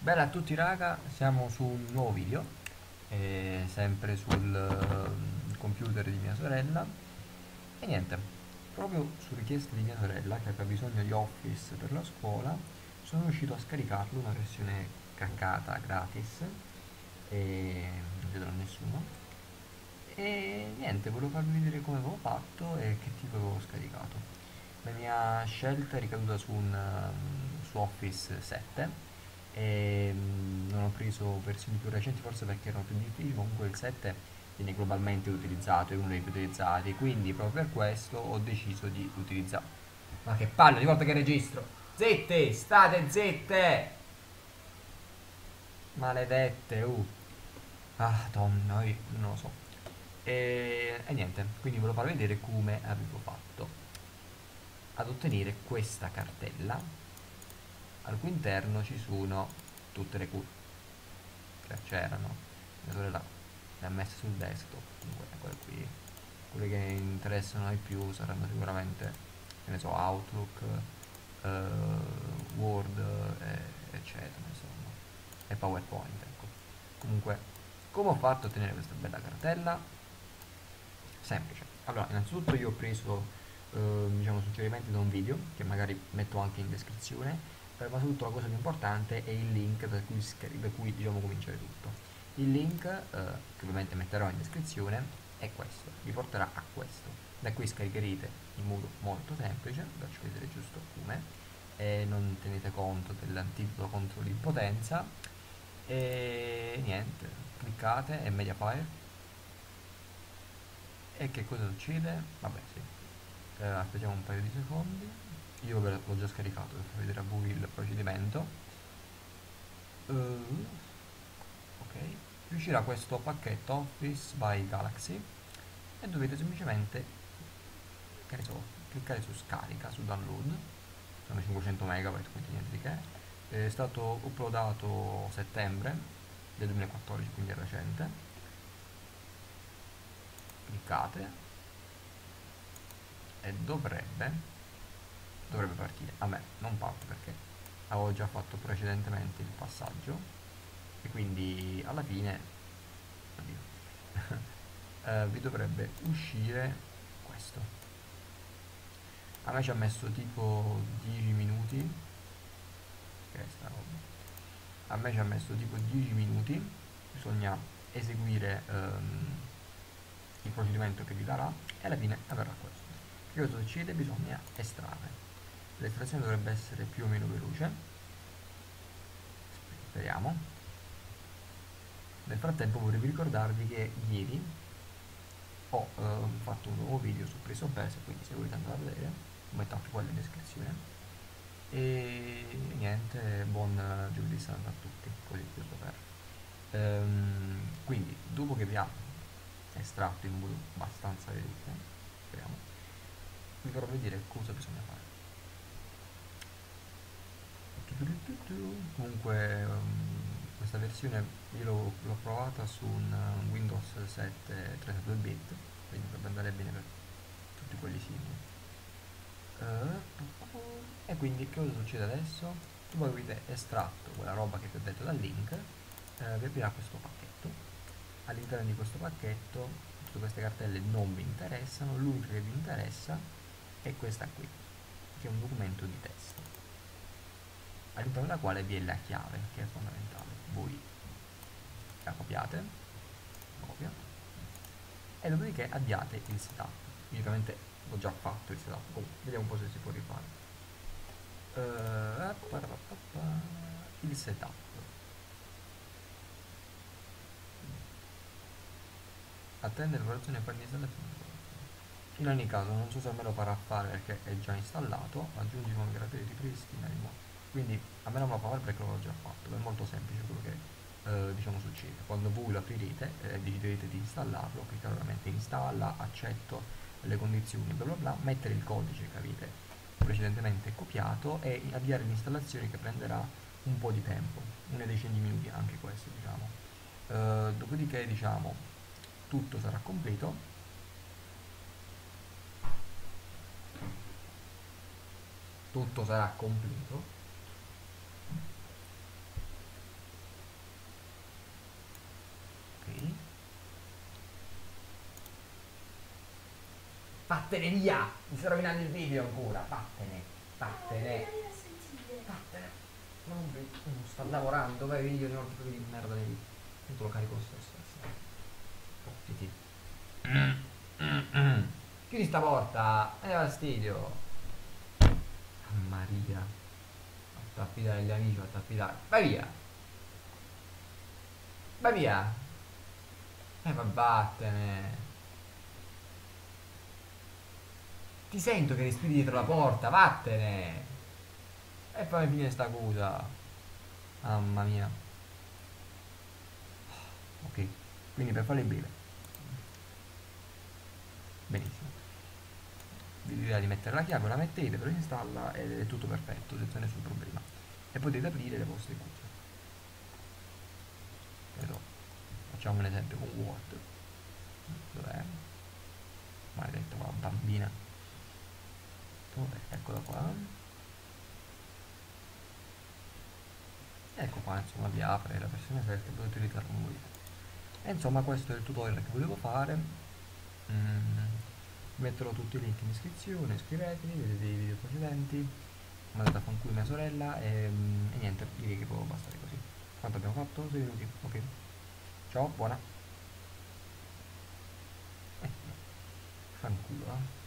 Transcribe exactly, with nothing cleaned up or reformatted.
Bella a tutti raga, siamo su un nuovo video, eh, sempre sul eh, computer di mia sorella e niente, proprio su richiesta di mia sorella che aveva bisogno di Office per la scuola, sono riuscito a scaricarlo, una versione craccata gratis e non vedrò nessuno e niente, volevo farvi vedere come avevo fatto e che tipo avevo scaricato. La mia scelta è ricaduta su, un, um, su Office sette e mm, non ho preso versioni più recenti forse perché erano più difficili, comunque il sette viene globalmente utilizzato, è uno dei più utilizzati, quindi proprio per questo ho deciso di utilizzarlo. Ma che palle, ogni volta che registro! Zitte, state zitte! Maledette, uh! Ah, donna, io non lo so. E, e niente, quindi ve lo farò vedere come avevo fatto ad ottenere questa cartella al cui interno ci sono tutte le cure che c'erano. Mia sorella le ha messe sul desktop, comunque quelle qui, quelle che interessano di più saranno sicuramente, che ne so, Outlook, eh, Word, eh, eccetera, insomma, e PowerPoint, ecco. Comunque, come ho fatto a ottenere questa bella cartella? Semplice. Allora, innanzitutto io ho preso eh, diciamo, suggerimenti da un video che magari metto anche in descrizione, eh, ma soprattutto la cosa più importante è il link da cui, scari- da cui diciamo, cominciare tutto. Il link, eh, che ovviamente metterò in descrizione, è questo, vi porterà a questo. Da qui scaricherete in modo molto semplice, vi faccio vedere giusto come, e non tenete conto dell'antidoto contro l'impotenza, e niente, cliccate e Mediafire. E che cosa succede? Vabbè, sì. Eh, aspettiamo un paio di secondi. Io ve l'ho già scaricato per far vedere a voi il procedimento. Eh, ok. Riuscirà questo pacchetto Office by Galaxy e dovete semplicemente, che ne so, cliccare su scarica, su download. Sono cinquecento megabyte, quindi niente di che. È stato uploadato a settembre del duemilaquattordici, quindi è recente. Cliccate e dovrebbe dovrebbe partire. A me non parte perché avevo già fatto precedentemente il passaggio e quindi alla fine oddio, eh, vi dovrebbe uscire questo. A me ci ha messo tipo dieci minuti, che è sta roba. A me ci ha messo tipo dieci minuti, bisogna eseguire ehm, il procedimento che vi darà e alla fine avverrà questo. Che cosa succede? Bisogna estrarre. L'estrazione dovrebbe essere più o meno veloce, speriamo. Nel frattempo vorrei ricordarvi che ieri ho eh, fatto un nuovo video su Presa Base, quindi se volete andare a vedere, metto anche quello in descrizione. E niente, buon eh, giovedì santo a tutti, così giusto per. Ehm, quindi, dopo che vi ha estratto in modo abbastanza veloce, speriamo, vi farò vedere cosa bisogna fare. Comunque um, questa versione io l'ho, l'ho provata su un uh, Windows sette trentadue bit, quindi dovrebbe andare bene per tutti quelli simili. Uh, e quindi che cosa succede adesso? Voi avete estratto quella roba che vi ho detto dal link, uh, vi aprirà questo pacchetto. All'interno di questo pacchetto tutte queste cartelle non vi interessano, l'unica che vi interessa è questa qui, che è un documento di testo all'interno della quale vi è la chiave, che è fondamentale. Voi la copiate, copia, e dopodiché avviate il setup. Io ovviamente l'ho già fatto il setup, comunque vediamo un po' se si può rifare. Uh, il setup. Attende l'operazione per l'installazione. In ogni caso non so se me lo farà fare perché è già installato, aggiungi nuovi caratteri di pristina, quindi a me non me lo fa fare perché l'ho già fatto, è molto semplice quello che eh, diciamo succede. Quando voi lo aprirete e eh, deciderete di installarlo, cliccate ovviamente installa, accetto le condizioni, bla bla bla, mettere il codice che avete precedentemente copiato e avviare l'installazione che prenderà un po' di tempo, una decina di minuti anche questo diciamo. Eh, dopodiché diciamo tutto sarà completo. Tutto sarà completo Vattene via! Mi sto rovinando il video ancora! Vattene! Vattene! Vattene! Non, non sto lavorando, vai video, ne ho tipo di merda nei video. Tanto lo carico lo stesso. Fottiti. Mm, mm, mm. Chiudi sta porta! E dà fastidio! Ah, Maria! Fatto affidare agli amici, fatto affidare. Vai via! Vai via! Eh ma vattene! Ti sento che respiri dietro la porta, vattene! E fammi finire sta cosa. Mamma mia. Ok, quindi per farle breve. Benissimo. Vi direi di mettere la chiave, la mettete, però si installa ed è tutto perfetto, senza nessun problema. E potete aprire le vostre cose. Però, facciamo un esempio con Word. Dov'è? Maledetta qua, bambina. Dov'è? Eccola qua. Ecco qua, insomma, vi apre la versione aperta e potete utilizzarlo come volete. E insomma, questo è il tutorial che volevo fare. Mm, metterò tutti i link in descrizione, iscrivetevi, vedete i video precedenti, mandate a fanculo mia sorella e, mm, e niente, direi che può bastare così. Quanto abbiamo fatto? sei minuti, ok. Ciao, buona. Eh, fanculo, eh.